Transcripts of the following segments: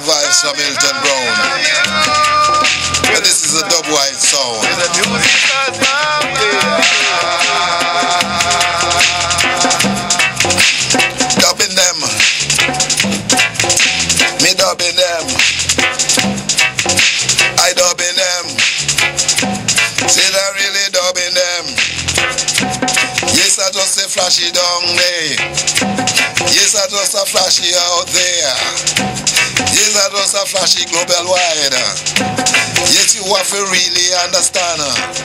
vibes from Hilton Brown. But this is a dub-wide sound. Dubbing them. Me dubbing them. I dubbing them. Say that really dubbing them. Yes, I just say flashy down there. Yes, I just a flashy out there. Yes, I just a flashy global wide. Yes, you have to really understand.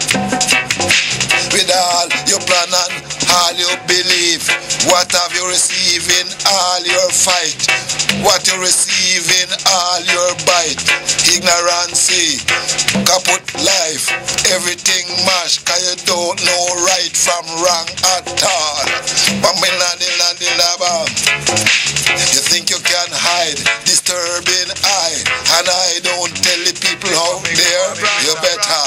With all your plan and all your belief, what have you received in all your fight? What you receive in all your bite? Ignorance, kaput life, everything mash, cause you don't know right from wrong at all. You think you can hide, disturbing I, and I don't tell the people out there, you better.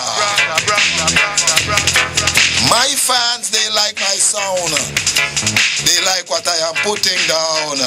My fans, they like my sound. They like what I am putting down.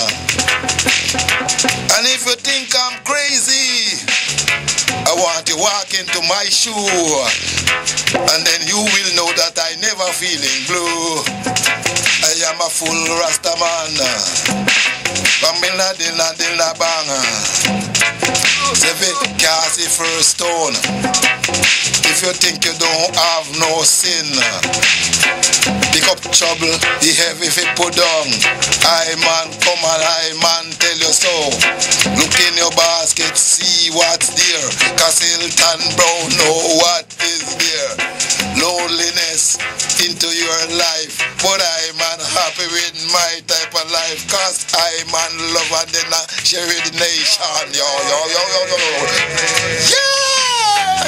And if you think I'm crazy, I want to walk into my shoe, and then you will know that I never feeling blue. I am a full Rasta man. Bambina dilla dilla banga. Seven cast the first stone. If you think you don't have no sin, pick up trouble, the heavy if it put down. I man come and I man tell you so. Look in your basket, see what's there. Cause Hilton Brown know what is there. Loneliness into your life, but I man happy with my type of life. Cause I man love and then I share with the nation. Yo, yo, yo, yo, yo. Yeah!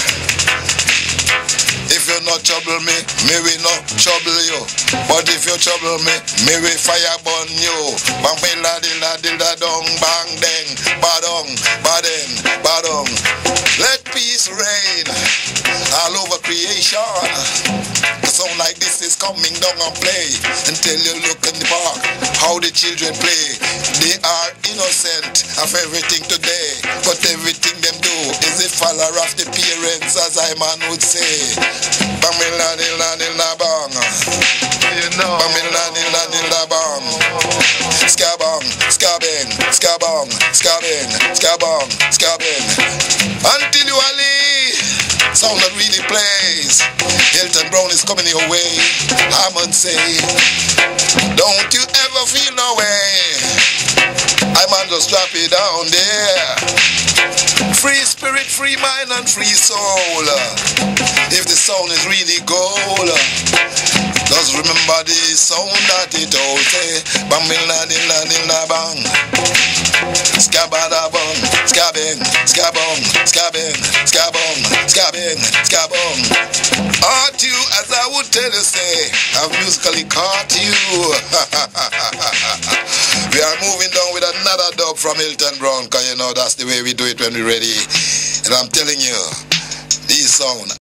If you not trouble me, me will not trouble you. But if you trouble me, me will fire burn you. Bang billa dilla dilla dong bang deng, badong, badeng, badong. Let peace reign all over creation. A sound like this is coming down and play until you look in the park how the children play. They are innocent of everything today, but everything them do is a follower of the parents, as I man would say. Bang billa dilla dilla bang. Bang billa dilla dilla bang. Skabang, skabang, skabang, skabang, skabang, skabang. Until you Ali, sound that really plays. Hilton Brown is coming your way. Hammond say, don't you ever feel no way. I man just drop it down there. Free spirit, free mind and free soul. If the sound is really gold, just remember the sound that it all say. Bang billa dilla dilla bang. Skabada bang, skabang, skabong, skabang, skabong, skabang, skabong. Art you, as I would tell you, say, I've musically caught you. We are moving down with another dub from Hilton Brown, cause you know that's the way we do it when we're ready. And I'm telling you, this sound